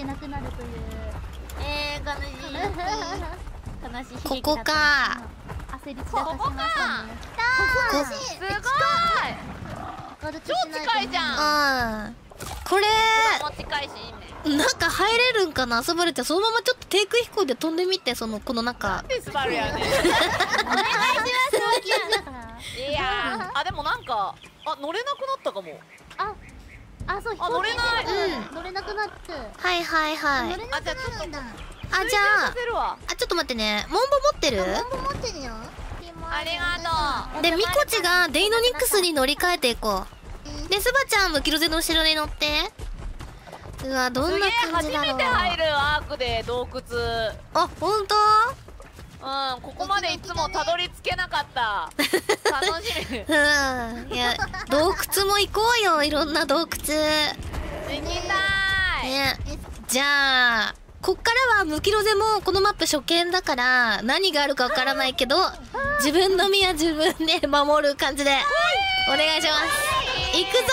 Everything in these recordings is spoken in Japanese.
けなくなるという悲しい悲しいここか。 焦り散らかしましたね。 すごい超近いじゃん。 これも近いしいいね。 なんか入れるんかな、遊ばれて。そのままちょっと低空飛行で飛んでみて、この中。 スバルやね。 お願いしますいやでもなんか乗れなくなったかも。 そう乗れない。 乗れなくなって。 はいはいはい。 乗れなくなるんだ。 じゃあちょっと待ってね。モンボ持ってる？ モンボ持ってるよ。 ありがとう。 で、ミコチがデイノニックスに乗り換えていこう。で、スバちゃんもキロゼの後ろに乗って。うわ、どんな感じだろう。 初めて入るアークで洞窟。 ほんと？ ここまでいつもたどり着けなかった。楽しみ。 いや、洞窟も行こうよ、いろんな洞窟。行きたい。 ね、じゃあ、こっからはムキロゼもこのマップ初見だから何があるかわからないけど、自分の身は自分で守る感じでお願いします。行くぞ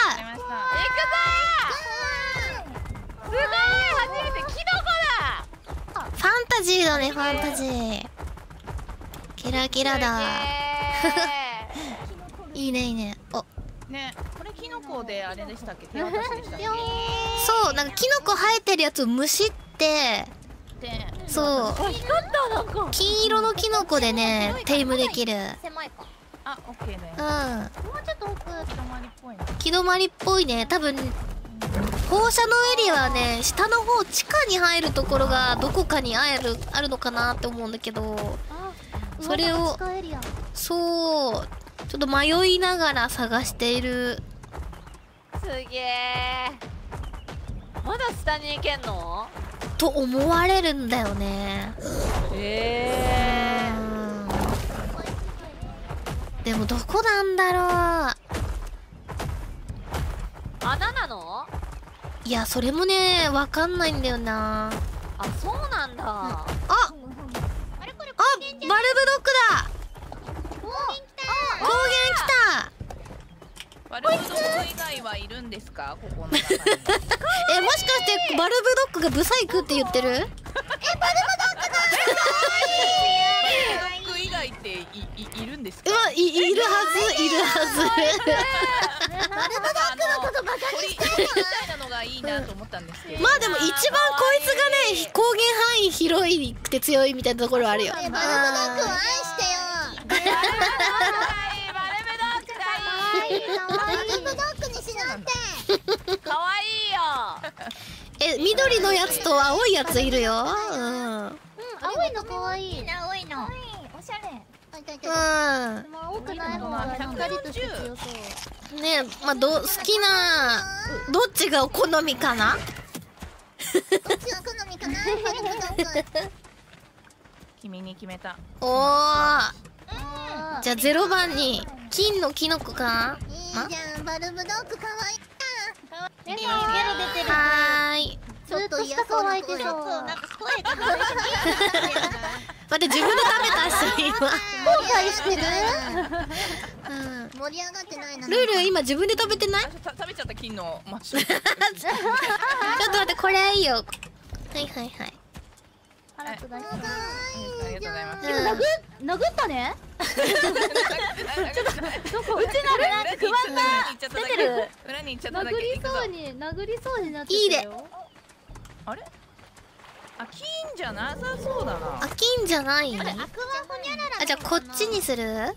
すごい、初めてキノコだ。 ファンタジーだね、ファンタジー。キラキラだ。いいねいいね。 ね、これキノコであれでしたっけ？手渡しでしたっけ？ そう、なんかキノコ生えてるやつをむしって、そう、金色のキノコでね、テイムできる。 狭いか。 オッケーね。 もうちょっと奥。 木止まりっぽいね。 木止まりっぽいね。多分放射能エリアはね、下の方地下に入るところがどこかにあるのかなって思うんだけど、それをそうちょっと迷いながら探している。 すげえ。まだ下に行けんの？ と思われるんだよね。でもどこなんだろう。 穴なの？ いや、それもね、わかんないんだよな。 そうなんだ。 バルブドックだ。高原来た。 バルブドック以外はいるんですか？ここの中に。 もしかしてバルブドックがブサイクって言ってる？ バルブドック以外っているんですか？ いるはず、いるはず。 バルブドックのことバカにしてるの？ みたいなのがいいなと思ったんですけど。 まあでも一番こいつがね、高原範囲広くて強いみたいなところあるよ。 バルブドックを愛してよ。 バルブドックがいい。 バルブドックにしなって。 かわいいよ。 緑のやつと青いやついるよ。 青いの可愛い。 青いの。 おしゃれ。 う多くない方が光として強そう。 ね、まあ好きなどっちがお好みかな？ どっちが好みかな？バルブドック。 君に決めた。 じゃあ0番に金のキノコか。 いいじゃん、バルブドック可愛いゲロ出てる。 はーい。 ちょっと嫌そうな声。 なんか声が。 待って、自分で食べたし今。 後悔してる？盛り上がってないな。 ルール今自分で食べてない？ 食べちゃった金のマッシュ。 ちょっと待って、これいいよ。はいはいはい。 ありがとうございます。 殴ったね。 ちょっとどこ？うちの裏に不安が出てる。 裏に行っちゃっただけ。 殴りそうになってたよ。 あれ？金じゃなさそうだな。 金じゃない？ アクアホニャララ。 じゃあこっちにする？ル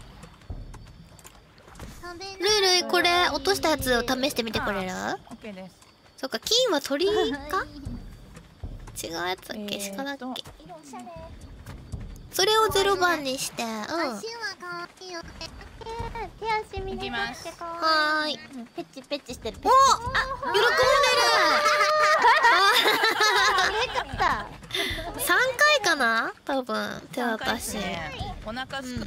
ールこれ落としたやつを試してみてくれる？ オッケーです。 そっか、金は鳥か？違うやつだっけ？鹿だっけ？それを0番にして、 足は可愛いよね。手足見れなくて可愛い。ペッチペッチしてる。 喜んでる。 嬉しかった。 3回かな？多分手渡し。 お腹すく。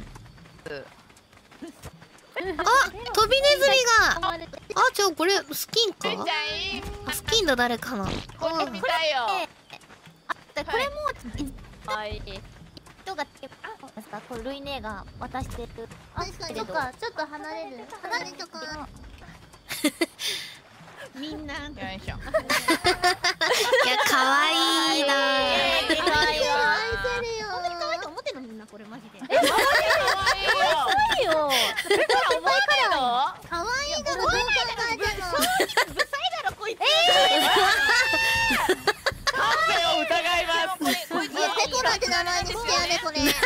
飛びネズミが。じゃあこれスキンか？スキンだ、誰かな？ これ見たいよ。 これもはい。 人がですか？これルイネが渡してる。確かに。そっか、ちょっと離れる。離れとか。みんな。 よいしょ。 いや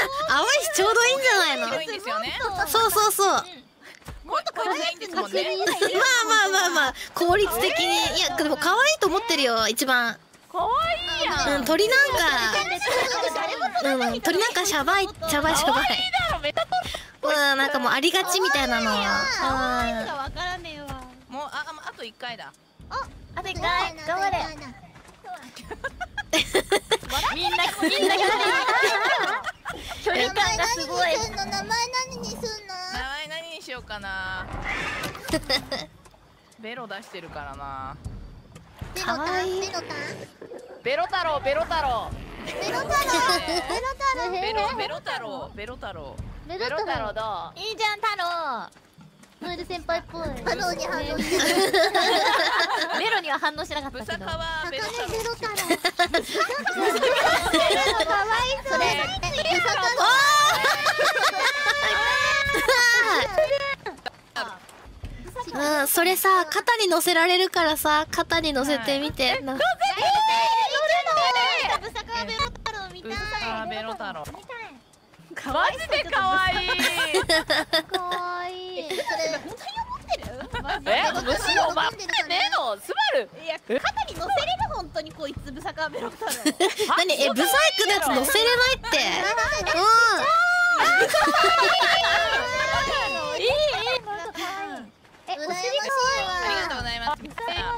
淡いしちょうどいいんじゃないの。 広いんですよね。 そうそうそう。まもっと可愛いんですもんね。 あ効率的に。いやでも可愛いと思ってるよ一番。 可愛いやん。 鳥なんか鳥なんかシャバい。 可愛いだろめっちゃなんかもうありがちみたいなの。 わからねえわ。 もうあと1回だ。 あと1回頑張れ。みんな距離感がすごい。 名前何にすんの？ 名前何にしようかな。ベロ出してるからな。 ベロタン？ ベロ太郎ベロ太郎ベロ太郎ベロ太郎どう？ いいじゃん太郎。 ノエル先輩っぽい。太郎に反応してる。 ベロには反応しなかっブたけど。 サカはベロ太郎。 ベロ太郎。 かわいそう。 それさ肩に乗せられるからさ肩に乗せてみて。 ブサカベロ太郎みたい。 ブサカベロ太郎。 マジで可愛い。 かわいい。それ本当に思ってる？ 虫を待ってねえのスバル。 いや肩に乗せれる本当にこいつブサカベロ太郎。 何ブサイクのやつ乗せれないって。 いい。 羨ましいわ。 ありがとうございます。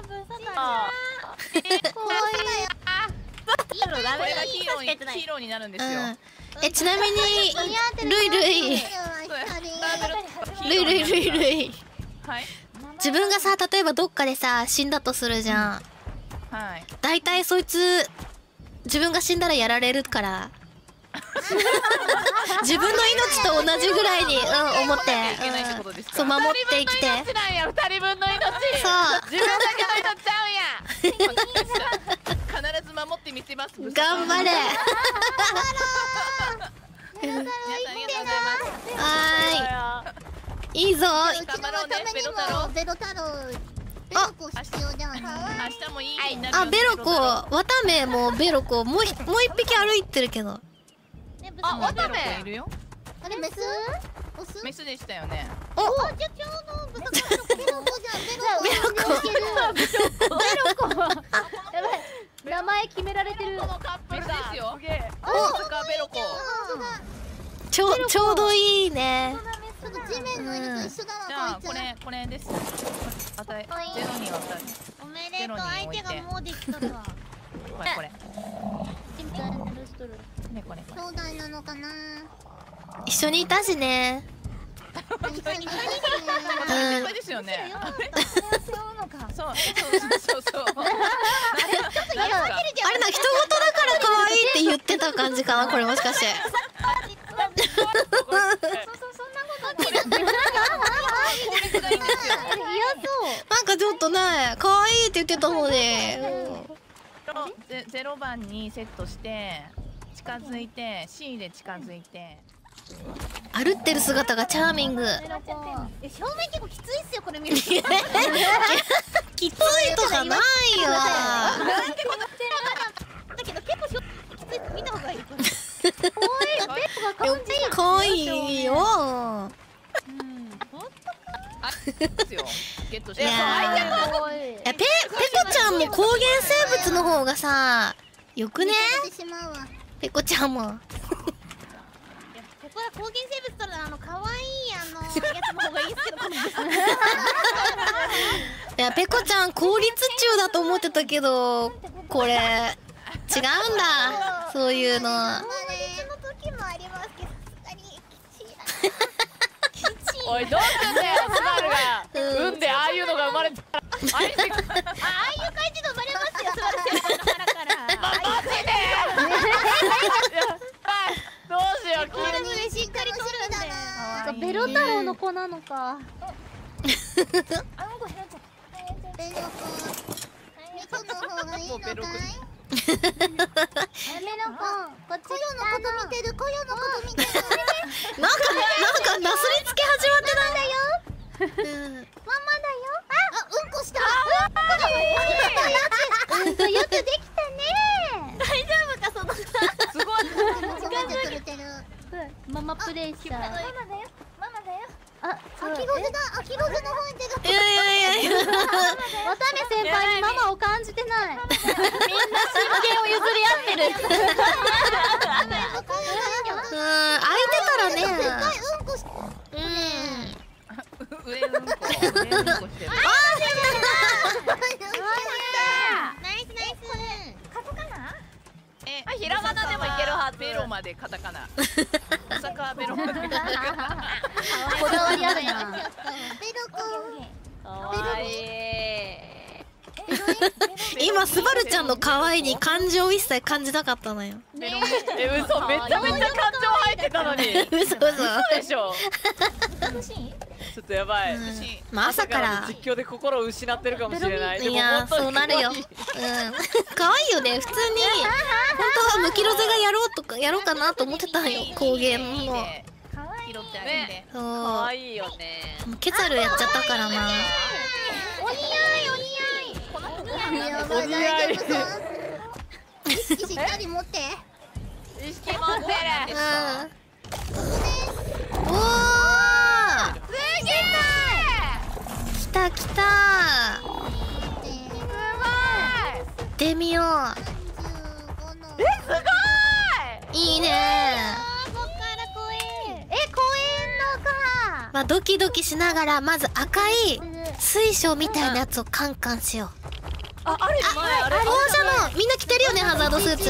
これがヒーローになるんですよ。 ちなみにルイはい。 自分がさ例えばどっかでさ死んだとするじゃん。 はい。 だいたいそいつ自分が死んだらやられるから自分の命と同じぐらいに思ってそう守って生きて。 命なんや2人分の命。 そう自分だけの命ちゃうんや。 必ず守ってみせます。 頑張れ。 皆さんありがとうございます。 いいぞ。 うちのためにもベロ太郎。ベロコ必要じゃん。 明日もいい日になるよ。 ベロコワタメもベロコもう一匹歩いてるけど。 ワタメいるよ。 あれメス？オス？ メスでしたよね。 じゃあちょうどブサカベロコじゃん。ベロコ。 やばい。名前決められてる。 このカップルですよ。 すげえ。 ブサカベロコ。 ちょうどいいね。 ちょっと地面の犬と一緒だじゃあわこいつ。 これです。ゼロに渡る。 おめでとう相手がもうできとるわ。 これ。ねこれ。 兄弟なのかな。 一緒にいたしね。 何先輩ですよね。そう。 あれな人事だから可愛いって言ってた感じかなこれもしかして。なんかちょっとね可愛いって言ってたので。 0番にセットして近づいて C で近づいて。 歩ってる姿がチャーミング。 表面結構きついっすよこれ見ると。 きついとかないわ。 だけど結構きついって見た方がいい。 可愛いよ。 ですよ。ゲットして。 ペコちゃんも高原生物の方がさよくね。ペコちゃんも。 これは高原生物とら可愛いやつの方がいいですけど。 いやペコちゃん公立中だと思ってたけどこれ違うんだそういうの。 公立の時もありますけどさすがにおいどうすんだよスバルが。運でああいうのが生まれたら。ああいう感じで生まれますよスバル先輩の腹から。マジで。どうしよう。 これにしっかりとるんだな。 ベロ太郎の子なのか。 ベロコ猫の方がいいのかい？ メロコンこっちコヨのこと見てるコヨのこと見てる。 なんかなすりつけ始まってない。 ママだよ。うんこした。よくできたね。 大丈夫かその。 すごい。 時間で取れてる。 プレッシャー。 ママだよママだよ。 あ、秋ロズだ。秋ロズの方に手が。 いやいやいやいや。 渡辺先輩にママを感じてない。みんな真剣を譲り合ってる。 空いてたらね。 うんこし。 上うんこしてる。 ナイスナイス。カタカナ？ あ、ひらがなでもいけるはず。ベロまでカタカナ。大阪はベロまで。 こだわりあるな。 ベロかわいい。 今スバルちゃんの可愛いに感情一切感じなかったのよ。 嘘めちゃめちゃ感情入ってたのに。 嘘嘘。 嘘でしょ。ちょっとやばい。 まあ朝から実況で心を失ってるかもしれない。 いやそうなるよ。可愛いよね。普通に本当はムキロゼがやろうかなと思ってたんよ。工芸の。 拾ってあげて。 そう。 可愛いよね。 ケツァルやっちゃったからな。 お似合いお似合い。 やばい大丈夫そう。意識しっかり持って。 意識持ってる。 おお。 すげえ。 来た来た。 すごい。 行ってみよう。 すごい。 いいね。 こっから公園。公園のか。 まあドキドキしながらまず赤い水晶みたいなやつをカンカンしよう。 あ、あれ前あれ。 放射能みんな着てるよねハザードスーツ。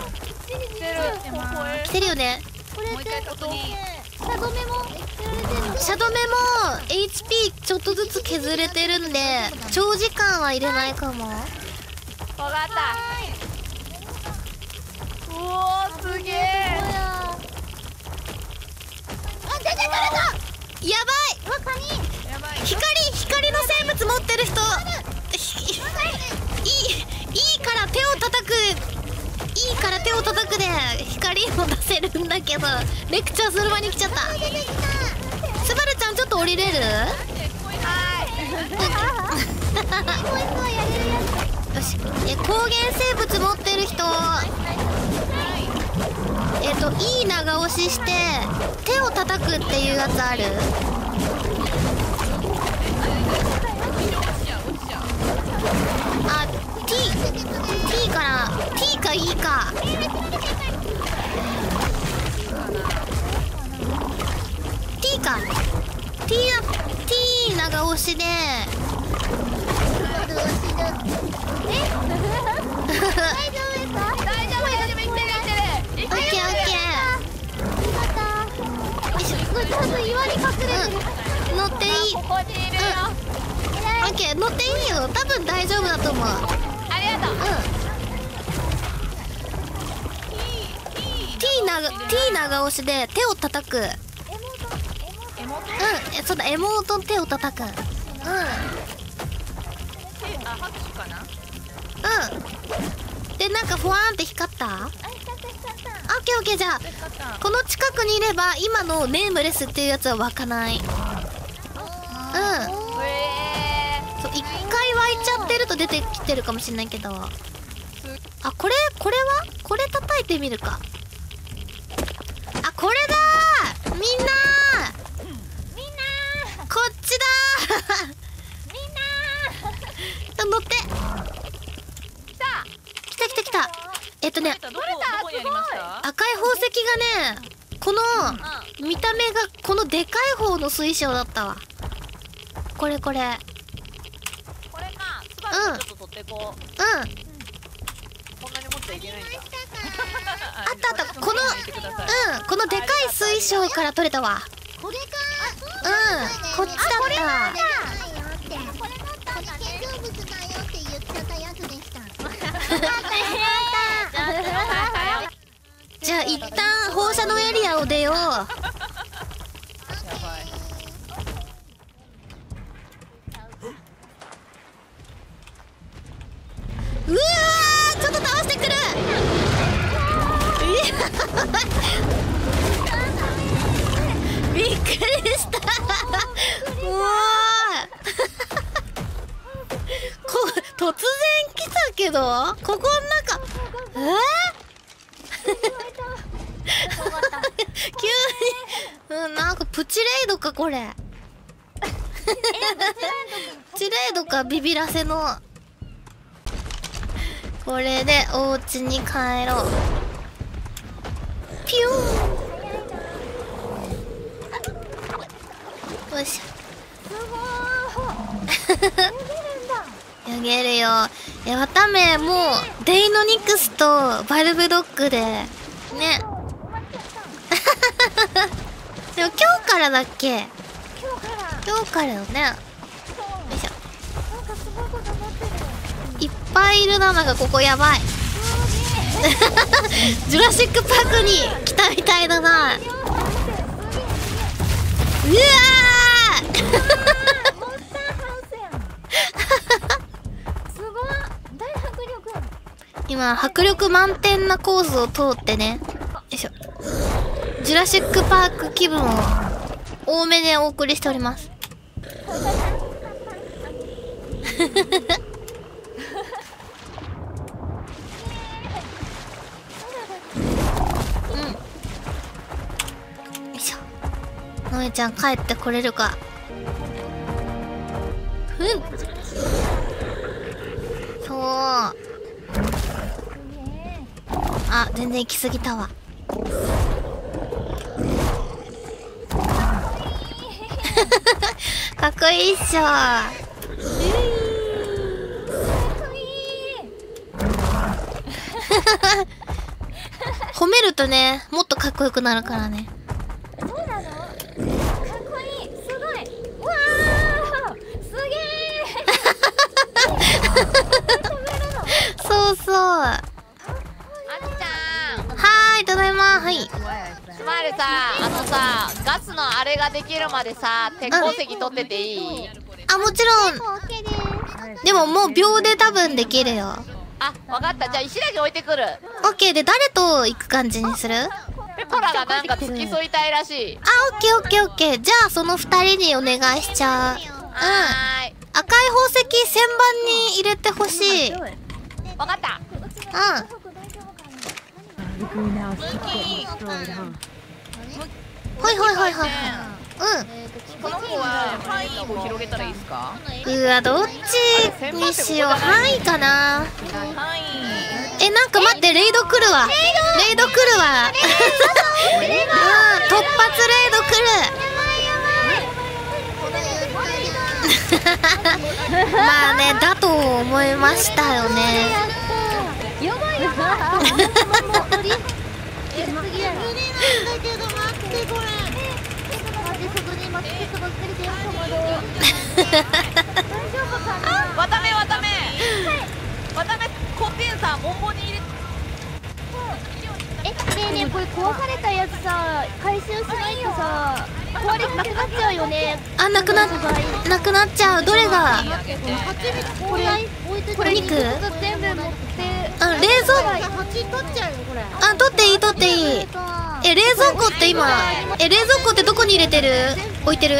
着てるよね。 これもう一回確認。 シャドメもシャドメも HP ちょっとずつ削れてるんで長時間は入れないかも。 わかった。うおーすげえ。 あ、出てくるぞ。 やばい。 うわ、カニ。 やばい。 光の生物持ってる人いいから手を叩く。いいから手を叩くで光を出せるんだけどレクチャーする前に来ちゃった。スバルちゃんちょっと降りれる？よし。光源生物持ってる人いい長押しして手を叩くっていうやつある？あ、T から T か E か。T か T 長押しで乗っていい。 ここにいるよ。 オッケー乗っていいよ。多分大丈夫だと思う。 ありがとう。 T 長押しで手を叩く。そうだ、エモート手を叩く。 あ、拍手かな。 でなんかふわーんって光った？オッケーオッケー。じゃあこの近くにいれば今のネームレスっていうやつは湧かない。そう一回湧いちゃってると出てきてるかもしれないけど。あ、これはこれ叩いてみるか。あ、これだー。みんなこっちだー。乗って。来た。 どこにありました？ 赤い宝石がね、この見た目がこのでかい方の水晶だったわ。これこれか。スバルちょっと取ってこう。こんなに持っちゃいけないんだ。 あったこのでかい水晶から取れたわ。 これか。 こっちだった。 建造物だよって言っちゃったやつでした。 じゃあ一旦放射能エリアを出よう。うわー、ちょっと倒してくる。びっくりした。うわ突然来たけどここの中急になんかプチレイドかこれ。プチレイドかビビらせの。これでお家に帰ろう。ピューン。よいしょ。あげるよ。わためもうデイノニクスとバルブドッグでね。でも今日からだっけ？今日からよね。よいしょ。いっぱいいるな。なんかここやばい。ジュラシックパークに来たみたいだな。うわ今迫力満点なコースを通ってね。よいしょ。ジュラシックパーク気分を多めでお送りしております。うん。よいしょ。のえちゃん帰ってこれるか。そう。あ、全然行き過ぎたわ。かっこいいっしょ。褒めるとね、もっとかっこよくなるからね。 そうなの？かっこいい。すごい。わー、すげー。 そうそう。 あっちゃん。 はーい、ただいま。はい。 スマイルさ、さ、ガスのあれができるまでさ、鉄鉱石取ってていい？ あ、もちろん。でももう秒で多分できるよ。 あ、わかった。じゃあ石だけ置いてくる。 オッケーで誰と行く感じにする？ ペポラがなんか付き添いたいらしい。 あ、オッケーオッケーオッケー。じゃあその2人にお願いしちゃう。うん。 はーい。 赤い宝石旋盤に入れてほしい。 わかった。 はいはいはいはい。 この子は範囲を広げたらいいですか？ うわ、どっちにしよう。範囲かな。 範囲。 なんか待って、レイド来るわ。レイド来るわ。うん、突発レイド来る。まあね、だと思いましたよね。 やばいやばい。無理なんだけど待ってこれ。待ってすぐ来るでよ。 わためわため。わためコンデンサーボンボンに入れ。 ねえねえ、これ壊されたやつさ回収しないとさ壊れなくなっちゃうよね。 あ、なくなっちゃう。どれが？ これ肉？ 全部持ってあ、冷蔵庫。 取っちゃうよこれ。 あ、取っていい取っていい。冷蔵庫って今冷蔵庫ってどこに入れてる？置いてる？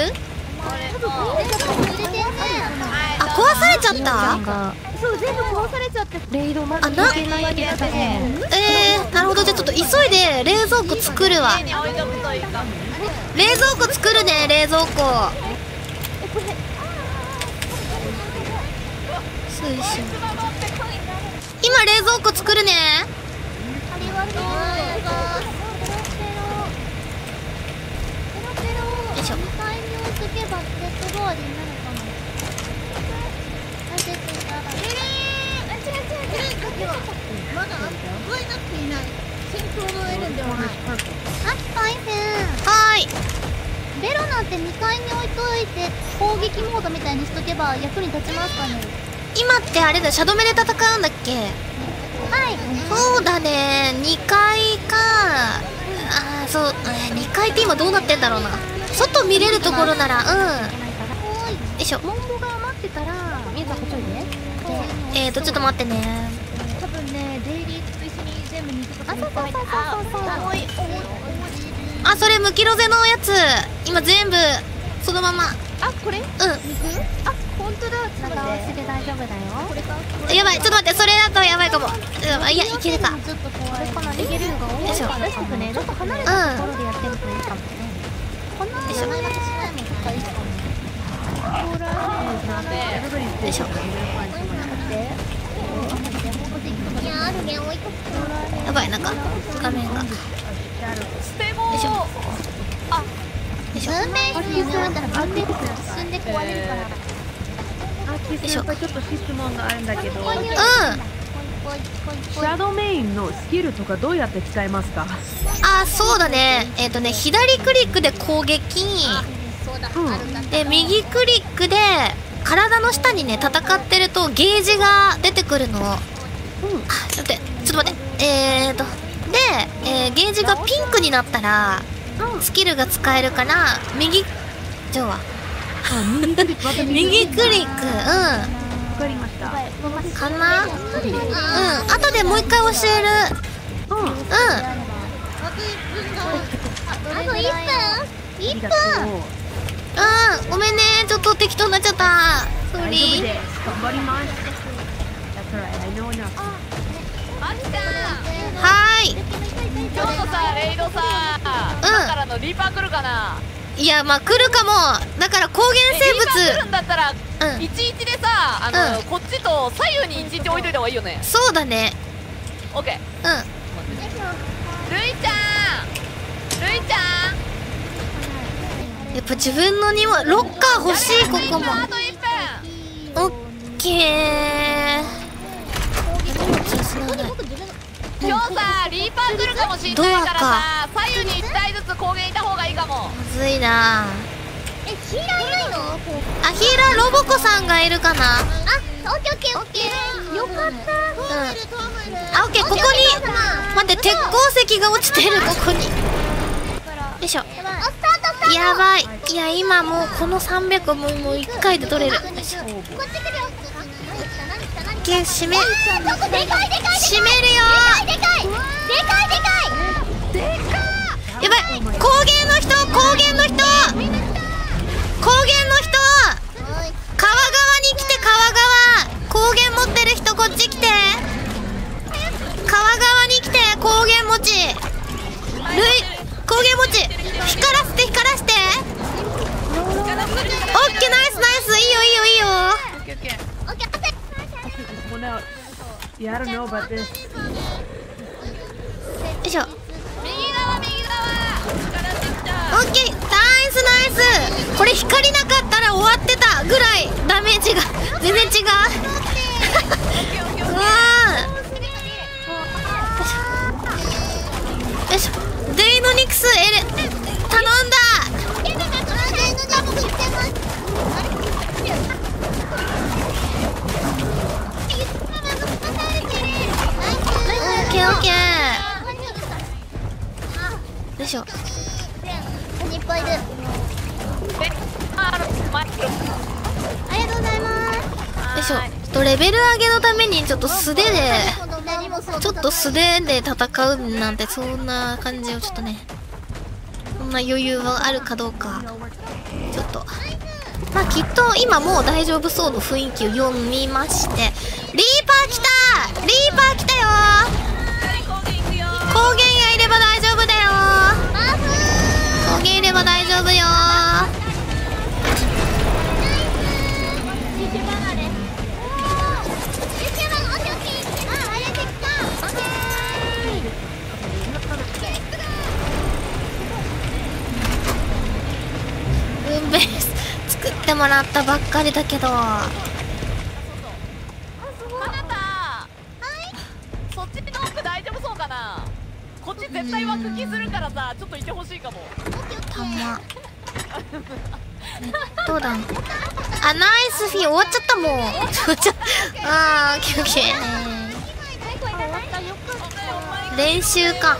あ、壊されちゃった？ そう、全部壊されちゃって。レイドまあ、なるほど。じゃあちょっと急いで冷蔵庫作るわ。冷蔵庫作るね、冷蔵庫。今冷蔵庫作るね。 ありがとう。 よいしょ。 2階に置いとけばセット代わりになるかな。まだ覚えなくていない。戦闘のエレンではない。あ、大変。 はーい。 ベロなんて2階に置いといて攻撃モードみたいにしとけば役に立ちますかね。 今ってあれだ、シャドメで戦うんだっけ？ はい。 そうだね、2階か。あー、そう、2階って今どうなってんだろうな。外見れるところなら、よいしょ。 モンボが待ってたらみえたこちょいね。 ちょっと待ってね。 多分ね、デイリーと一緒に全部肉とかそう。 あ、それムキロゼのやつ。今全部そのまま。 あ、これ？ うん。 あ、 本当だ。長押しで大丈夫だよ。これか。 やばい、ちょっと待って、それだとやばいかも。いや、いけるか。 ちょっと怖いかな。逃げるのが多いよいしょ。 からちょっとね、ちょっと離れたところでやってるといいかもね。こんなの名前がしないもんがいいかも。 よいしょ。 いやあるね、置いとく。 やばい、なんか画面が。 ステゴよいしょ。よいしょ。 文明室に置いたら文明室進んで壊れるから。 よいしょ。 ちょっと質問があるんだけど、シャドウメインのスキルとかどうやって使いますか？ あ、そうだね。左クリックで攻撃。で、右クリックで体の下にね、戦ってるとゲージが出てくるの。ちょっと待って。で、ゲージがピンクになったらスキルが使えるから、右クリック、 わかりました。 かな。後でもう一回教える。 あと1分。1分。 ごめんね、ちょっと適当になっちゃった。ソーリー。 頑張ります。That's alright, I know enough. マキちゃん、 はーい。 今日のさレイドさ、今からのリーパー来るかな。 いや、まあ来るかも。だから高原生リーパー来る物。 んだったらうん 11でさ、こっちと左右に11置いといた方がいいよね。 そうだね。 オッケー。 うん。 ルイちゃん、ルイちゃん、 やっぱ自分の庭ロッカー欲しい。ここもあと1分。 オッケー。 今日さリーパー来るかもしんないからさ、左右に1体ずつ攻撃いた方がいいかも。 むずいな。 ヒーラーいないの？ あ、ヒーラーロボコさんがいるかな。 あ、オッケーオッケーオッケー。よかった。 あ、オッケー。ここに待って、鉄鉱石が落ちてる。ここに。よいしょ。やばい。いや、今もうこの300もう1回で取れる。よいしょ。オッケー、閉めるよ。やばい。高原の人、川側に来て。高原持ってる人こっち来て。川側に来て。高原持ち。高原持ち。光らせて。オッケー、ナイス。いいよ。 One out. Yeah, I don't know about this. よいしょ。 右側。力してきた。 オッケー、ナイス。これ光なかったら終わってたぐらいダメージが全然違う。うわー。よいしょ。デイノニクス頼んだ。オッケー。よいしょ。 いっぱいいる。ありがとうございます。 よいしょ。ちょっとレベル上げのためにちょっと素手で戦うなんて、そんな感じをちょっとね、そんな余裕はあるかどうかちょっと、まあきっと今もう大丈夫そうの雰囲気を読みまして、リーパー来たよ。高原いれば大丈夫だよ。高原いれば大丈夫よ。ベース作ってもらったばっかりだけど。 かなた、そっちの奥大丈夫そうかな。こっち絶対枠気するからさ、ちょっといてほしいかも。 たまどうだ。あ、ナイスフィー終わっちゃったもん。あー、オッケーオッケー。練習か。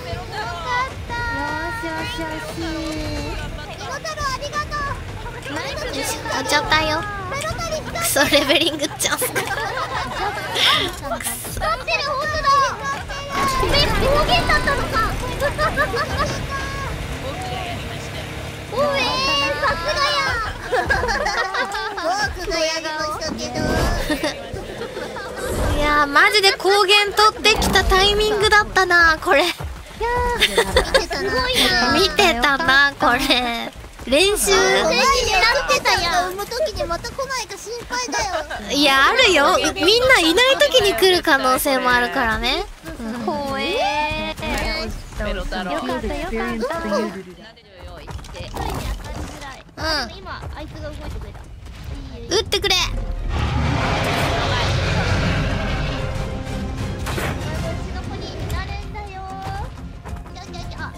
よし、買っちゃったよ。クソレベリングチャンス。 光ってる、本当だ。ごめん、暴言だったのか。おえー、さすがや。 僕がやりましたけど。 いやーマジで光源取ってきたタイミングだったなこれ。 見てたな。 見てたなこれ。練習練習になってたやん。産む時にまた来ないか心配だよ。 いやあるよ。みんないない時に来る可能性もあるからね。 怖えメロ太郎。 よかったよかった用意して。 今あいつが動いてくれた。 打ってくれ。 こっちの子になるんだよ。あ、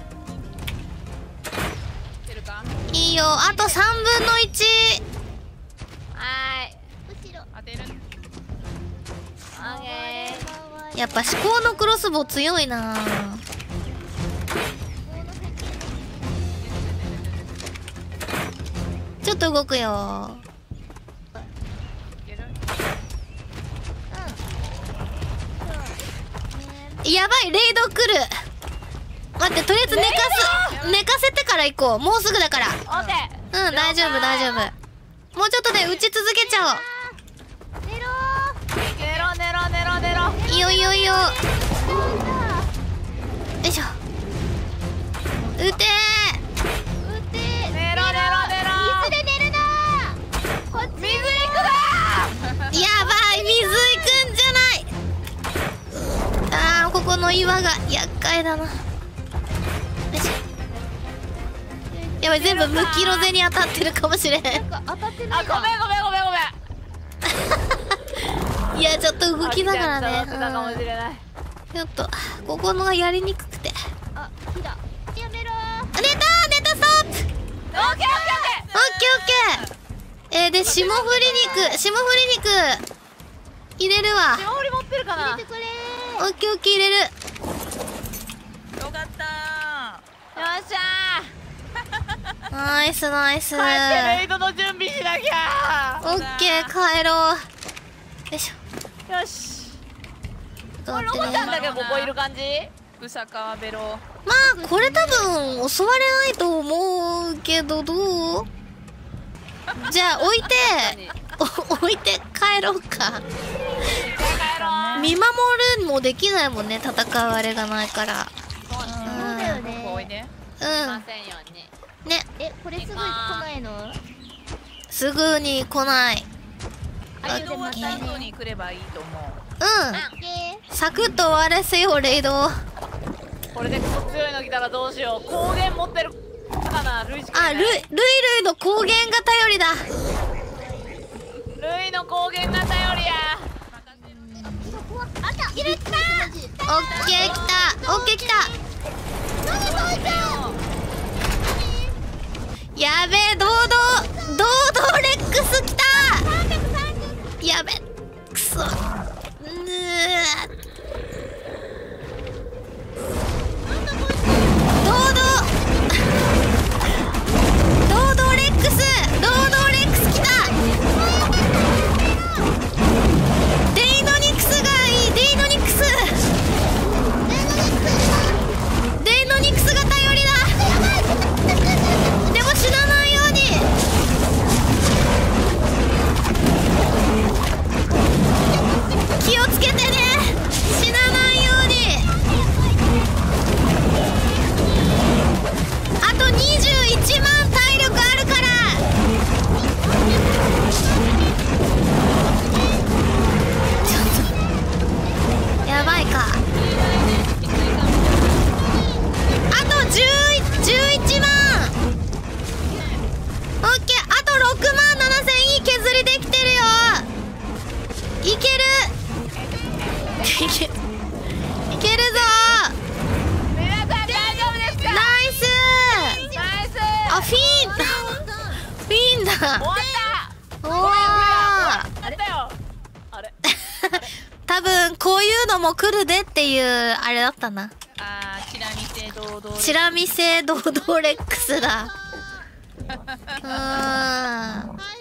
出るか？ いいよあと3分の1。 はーい。 後ろ。 当てる。 オッケー。 やっぱ至高のクロスボウ強いな。ちょっと動くよ。やばいレイド来る。待ってとりあえず寝かせてから行こう。もうすぐだから。 オッケー。 うん大丈夫大丈夫。もうちょっとで打ち続けちゃ寝ろおう。いいよいいよいいよ。よいしょ。撃て撃って寝ろ。 水で寝るな。こっち水行くなー。 やばい水行くんじゃない。あーここの岩が厄介だな。よいしょ。やばい全部ムキロゼに当たってるかもしれん。 当たってなあ、 いな。 ごめん。 いやちょっと動きながらね。 当たってたかもしれない。 ちょっとここのがやりにくくて。 あ、火だ。やめろ寝たストップ。 オッケー。 オッケーオッケー。で霜降り肉入れるわ。 霜降り持ってるかな。 ー。これオッケーオッケー入れる。 よかったー。よっしゃナイスナイス。 ー。帰ってレイドの準備しなきゃオッケー帰ろう。よいしょ。 ー。よし。 どうやってロボちゃんね。 だけここいる感じ？草川ベロ。 まあこれ多分襲われないと思うけどどう？じゃあ置いて帰ろうか。 帰ろう。 見守るもできないもんね戦うあれがないから。 そうだよここ置いね。 て。 うんませんように。 ねこれすぐ来ないの？ すぐに来ない。 あ移動はした後に来ればいいと思う。 サクッと終わらせようレイド。 これで強いの来たらどうしよう。光源持ってるかな。ルイしかいない。 ルイの光源が頼りだ。 ルイの光源が頼りや。 あった入れた。 オッケー来たオッケー来た。やべえ堂々レックス来た。やべくそ。堂々レックス来た。デイノニクスがいい。デイノニクスが頼りだ。でも死なないように。気をつけてね。死なないように。あと21万体力あるから。ちょっとやばいか。あと11万。オッケー。あと6万7000いい削りできてるよ。いけるいけるぞ。 皆さん大丈夫ですか？ ナイス。あフィーンだ。 終わった。 お終わーったよ。あれ多分こういうのも来るでっていうあれだったな。 チラ見せ堂々。 チラ見せ堂々レックスだ。うーん。